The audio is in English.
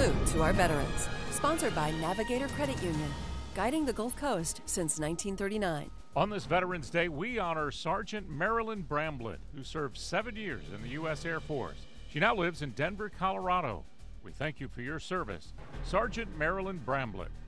salute to our veterans. Sponsored by Navigator Credit Union, guiding the Gulf Coast since 1939. On this Veterans Day, we honor Sergeant Marilyn Bramblett, who served 7 years in the U.S. Air Force. She now lives in Denver, Colorado. We thank you for your service, Sergeant Marilyn Bramblett.